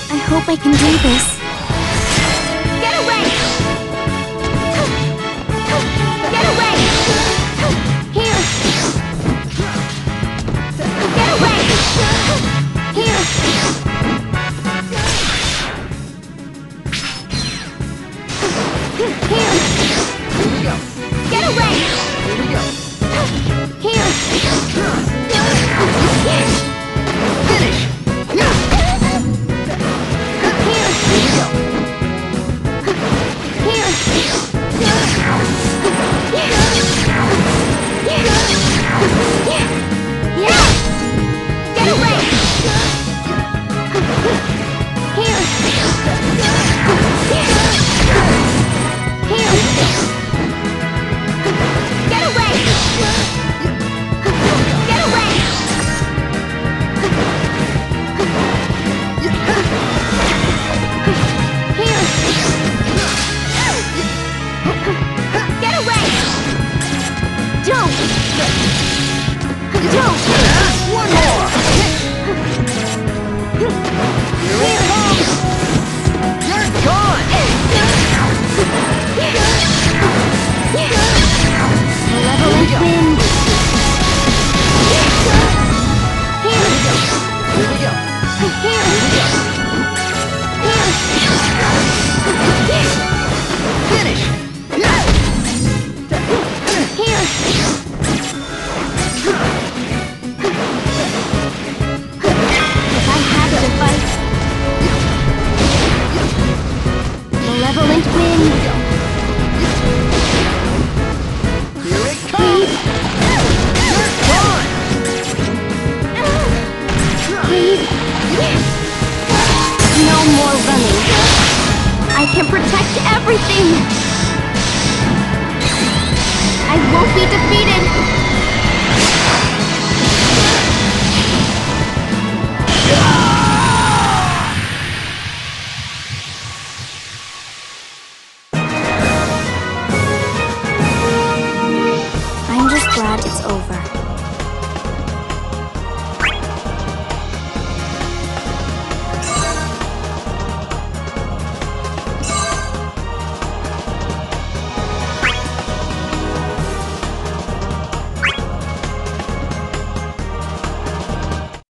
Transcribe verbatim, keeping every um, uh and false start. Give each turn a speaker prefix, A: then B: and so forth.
A: I hope I can do this.
B: Get away! Get away!
A: Here!
B: Get away!
A: Here! Here!
C: Here we go.
B: Get away!
C: Here we go.
A: Here!
C: Finish!
A: Here!
C: Here we go.
A: Here!
B: Yeah! Get away!
A: Here! Here!
B: Get away! Get away!
A: Here!
B: Get away!
A: Don't! Don't!
C: One more! Here it comes! You're gone!
A: Malevolent wind! Here!
C: Here we go.
A: Here! Here!
C: Finish!
A: Here! If I had to fight, malevolent wind!
C: Here it comes! You're gone!
A: Breathe. No more running. I can protect everything. I won't be defeated.